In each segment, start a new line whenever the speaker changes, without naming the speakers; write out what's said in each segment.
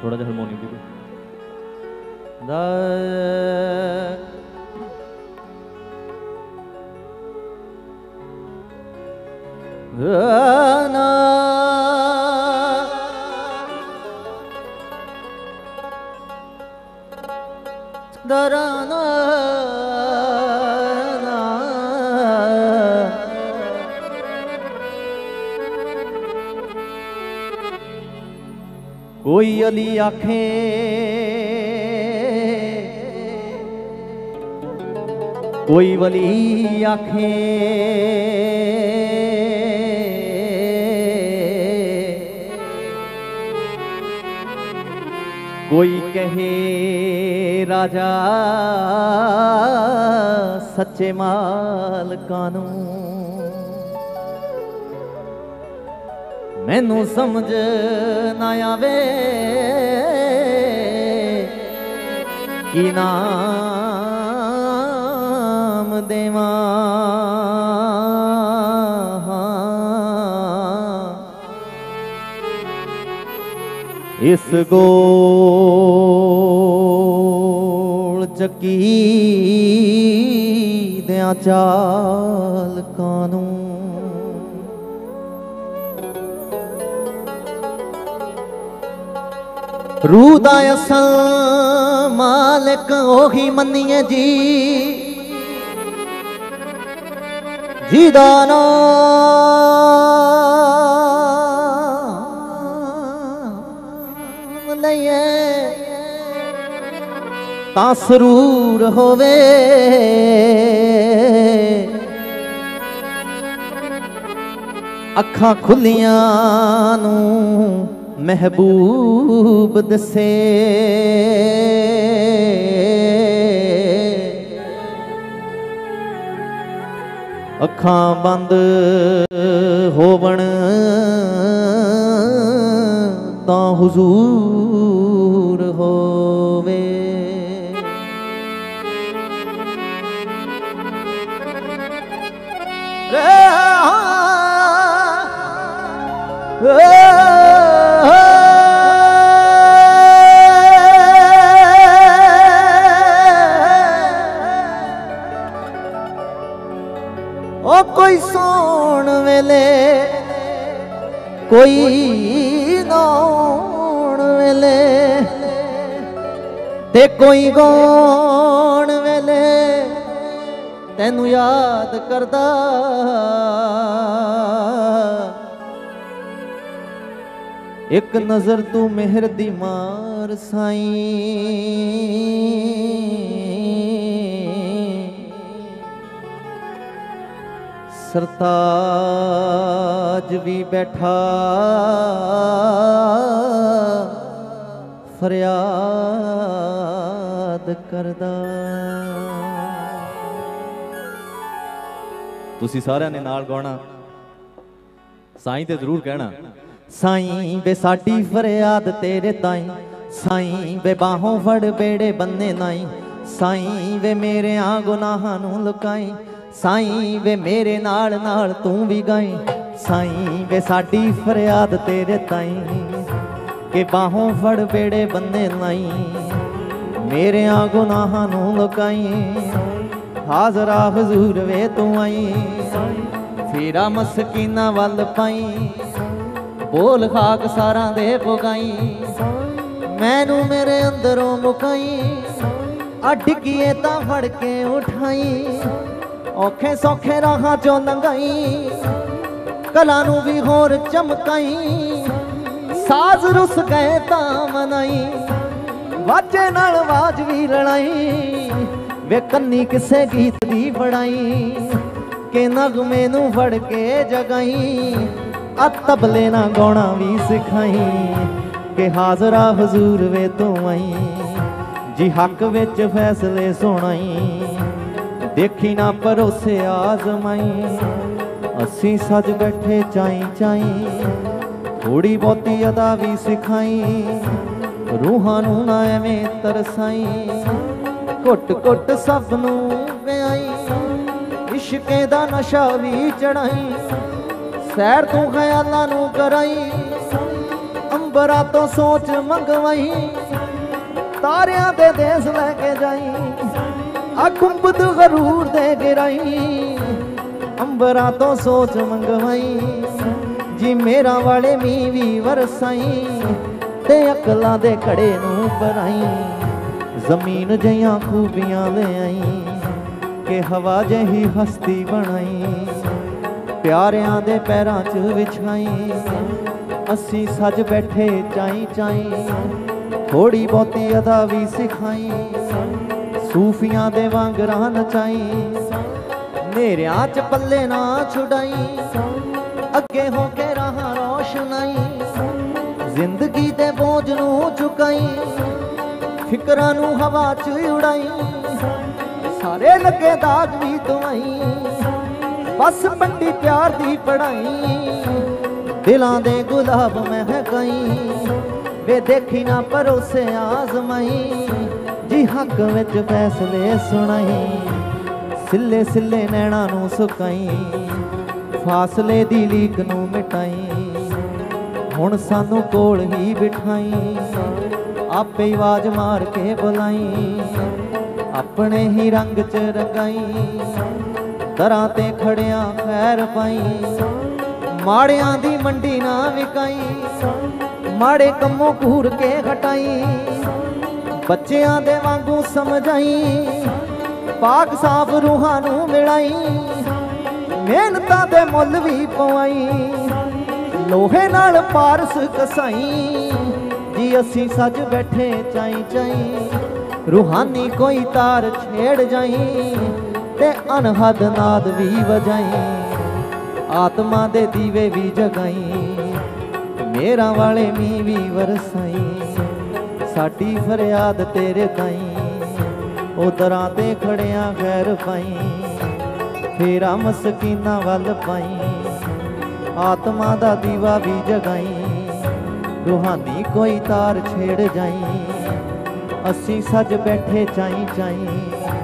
थोड़ा जिहा हारमोनियम भी
दराना कोई अली आखे कोई वली आखे कोई कहे राजा सच्चे माल कानू मैनू समझ ना आवे कि नाम देवा इस गोल चक्की दियां चाल कानू रूह दा असल मालिक ओही मन्निए जी जिदा नाम लइए तां सरूर होवे अखां खुलियां नू महबूब दसे अखां बंद होवण तां हुजूर होवे ओ कोई सोण वेले कोई नौण वेले ते कोई गौण वेले तैनू याद करदा एक नजर तू मेहर दी मार साईं सरताज भी बैठा फरियाद करदा
तुसी सारिਆਂ ने नाल गाना साईं ते जरूर कहना
साईं बे साडी फरियाद तेरे ताईं साईं बे बाहों फड़ बेड़े बन्ने नाई साईं वे मेरे आ गुनाहां नू लुकाई साईं वे मेरे नाल नाल तू भी गाई साईं वे साडी फरियाद तेरे ताईं के बाहों फड़ बेड़े बन्ने लाई मेरे आ गुनाहां नू लुकाई हाजरा हुजूर वे तू आई फेरा मस्कीना वल पाई बोल खाक सारा दे पुगाई मैनू मेरे अंदरों मुकाई अडकिए ता फड़ के उठाई औखे सौखे राहां चों लंघाई कला नू भी होर चमकाई साज रुस गए तां मनाई वाजे नाल आवाज भी लड़ाई वे कन्नी किसे गीत दी बड़ाई के नगमे नू फड़ के जगाई आ तबले ना गाना भी सिखाई के हाजरा हुजूर वे तू आई जी हक विच फैसले सुनाई देखी ना भरोसे आजमाई असी सज बैठे चाई चाई थोड़ी बहुती अदा भी सिखाई रूहां नू ना एवें तरसाई घुट घुट सब नू पियाई इश्के दा नशा भी चढ़ाई सैर तू ख्यालां नू कराई अंबरा तो सोच मंगवाई तारियां दे देस लैके जाई आ गुंबद गरूर दे गिराई अंबरा तो सोच मंगवाई जी मेरा वाले मी भी वरसाई ते अकलां दे कड़े नूं बनाई जमीन जइयां खूबियां ले आई के हवा जही हस्ती बनाई प्यारियां दे पैरां च विछाई असी सज बैठे चाई चाई थोड़ी बहुती अदा भी सिखाई सूफियां दे वांगरां नचाई नेरियां च पल्ले ना छुड़ाई अगे हो के राह रोशनाई जिंदगी दे बोझ नूं चुकाई फिकरां नूं हवा च उड़ाई सारे लगे दाग भी धुआई बस पंडी प्यार दी पढ़ाई दिलां दे गुलाब महकाई वे देखी ना परोसे आजमाई जी हक विच फैसले सुनाई सिले सिले नैणा नूं सुकाई फासले दी लीक नूं मिटाई हुण सानू कोल ही बिठाई आपे ही आवाज मार के बुलाई अपने ही रंग च रंगाई दरां ते खड़ियां खैर पाई माड़ियां दी मंडी ना विकाई माड़े कम्मों घूर के हटाई बच्चियां दे वांगू समझाई पाक साफ रूहां नूं मिलाई मेहनतां दे मुल भी पवाई लोहे नाल पारस कसाई जी असी सज बैठे चाई चाई रूहानी कोई तार छेड़ जाई ते अनहद नाद भी वजाई आत्मा दे दीवे भी जगाई मेरा वाले मी भी वरसाई साडी फरियाद तेरे ताई ओ दरां ते खड़ियां खैर पाई फेरा मसकीना वल पाई आत्मा दा दीवा भी जगाई रूहानी कोई तार छेड़ जाई असी सज बैठे चाई चाई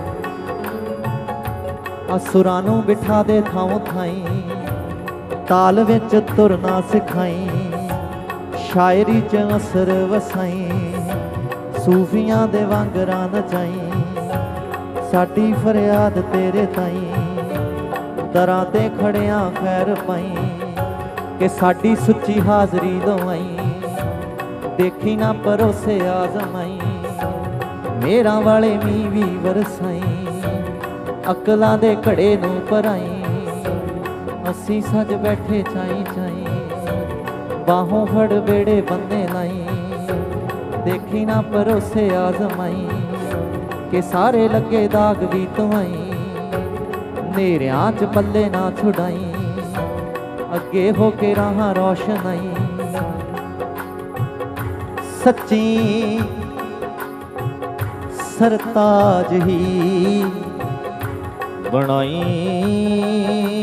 असुरां नूं बिठा दे थाओ थाई ताल विच तुरना सिखाई शायरी च असर वसाई सूफियां दे वांगरां नचाई साडी फरियाद तेरे ताई दरां ते खड़ियां खैर पाई कि साडी सुच्ची हाजरी दवाई देखी ना परोसे आजमाई मेरा वाले मी भी वरसाई अकलां दे घड़े नूं भराई असी सज बैठे चाई चाई बाहों फड़ बेड़े बंदे लाई देखी ना परोसे आजमाई के सारे लगे दाग भी धुआई नेरियां च पल्ले ना छुड़ाई अगे हो के राह रोशनाई सच्ची सरताज ही बनाई